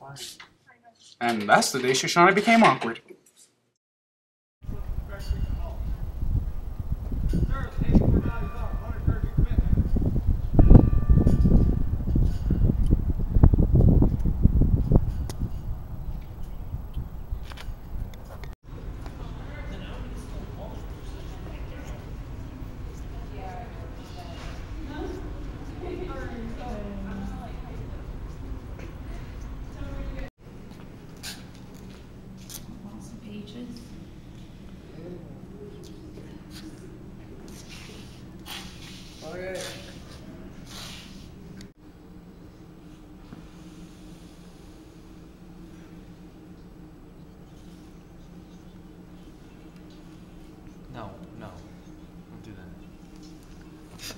And that's the day Shoshana became awkward. No, don't do that.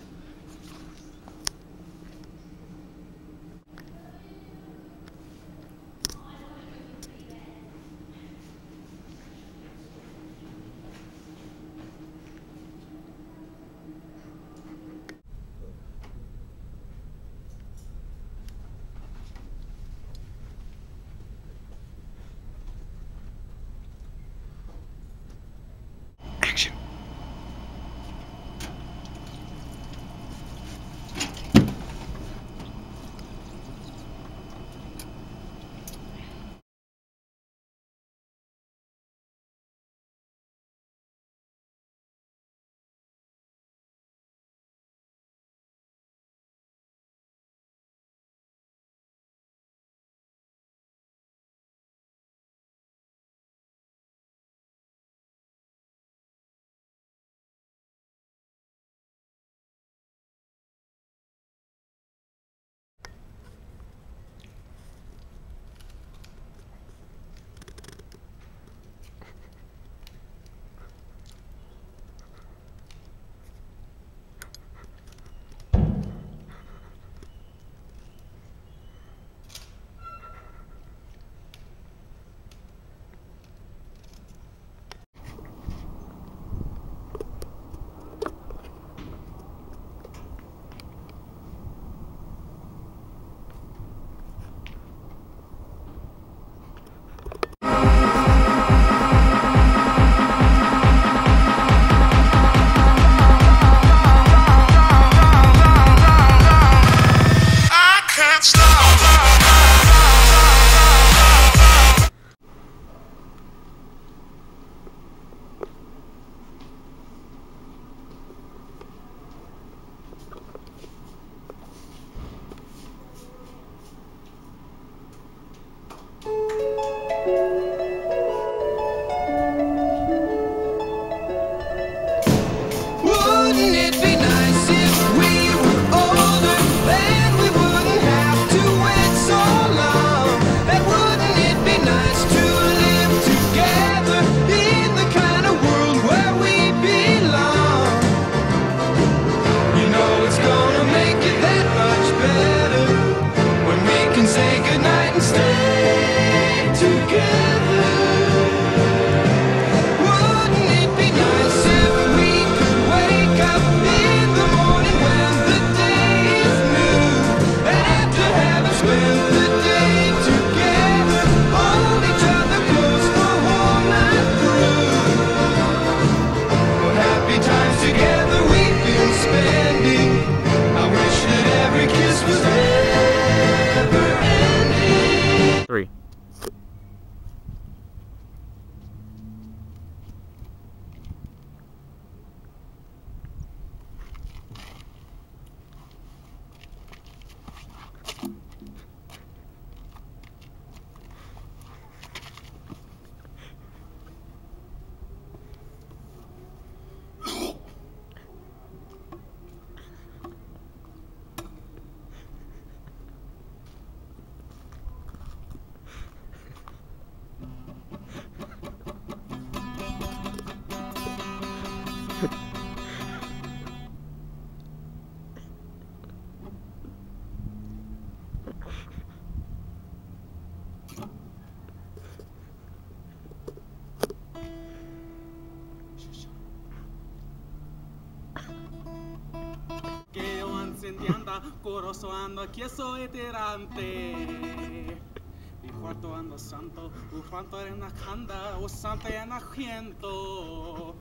Action. Wouldn't it be nice if we were older and we wouldn't have to wait so long? And wouldn't it be nice to live together in the kind of world where we belong? You know it's gonna make it that much better when we can say goodnight and stay together. Wouldn't it be nice if we could wake up in the morning when the day is new, and after having spent the day together, hold each other close the whole night through? What happy times together we've been spending. I wish that every kiss was never ending. 3. Che io anzi anda corosoando chieso eterante Y cuarto ando santo, u cuanto en la canda, o santa en ajiento.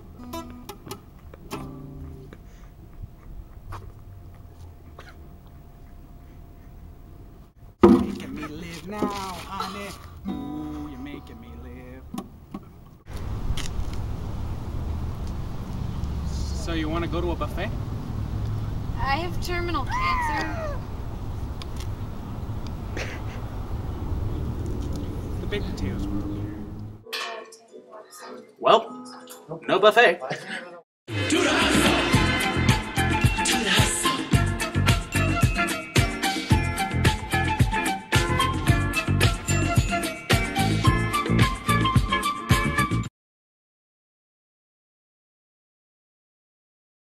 Making me live now, honey. Ooh, you're making me live. So you want to go to a buffet? I have terminal cancer. The baked potatoes were over here. Well, no buffet.